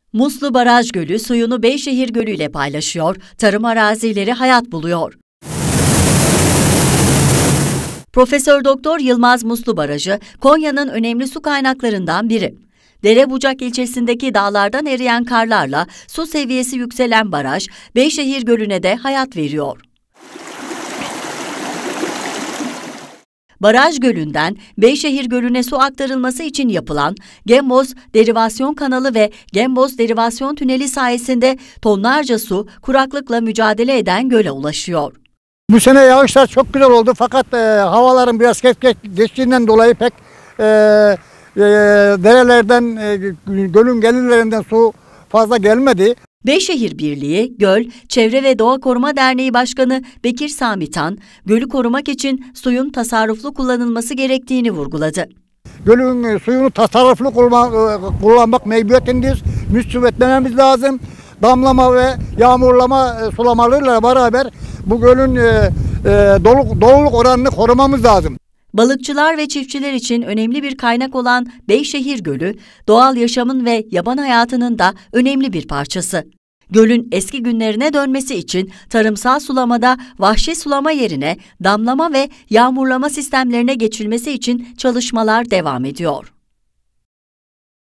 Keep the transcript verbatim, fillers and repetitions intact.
Muslu Baraj Gölü suyunu Beyşehir Gölü ile paylaşıyor, tarım arazileri hayat buluyor. Profesör Doktor Yılmaz Muslu Barajı, Konya'nın önemli su kaynaklarından biri. Derebucak ilçesindeki dağlardan eriyen karlarla su seviyesi yükselen baraj, Beyşehir Gölü'ne de hayat veriyor. Baraj gölünden Beyşehir Gölü'ne su aktarılması için yapılan Gemboz Derivasyon Kanalı ve Gemboz Derivasyon Tüneli sayesinde tonlarca su kuraklıkla mücadele eden göle ulaşıyor. Bu sene yağışlar çok güzel oldu fakat e, havaların biraz geç, geç geçtiğinden dolayı pek e, e, derelerden, e, gölün gelirlerinden su fazla gelmedi. Beyşehir Birliği, Göl, Çevre ve Doğa Koruma Derneği Başkanı Bekir Samitan, gölü korumak için suyun tasarruflu kullanılması gerektiğini vurguladı. Gölün suyunu tasarruflu kullanmak mecburiyetindeyiz. Müsbetlememiz lazım. Damlama ve yağmurlama sulamalarıyla beraber bu gölün e, e, doluluk, doluluk oranını korumamız lazım. Balıkçılar ve çiftçiler için önemli bir kaynak olan Beyşehir Gölü, doğal yaşamın ve yaban hayatının da önemli bir parçası. Gölün eski günlerine dönmesi için tarımsal sulamada vahşi sulama yerine damlama ve yağmurlama sistemlerine geçilmesi için çalışmalar devam ediyor.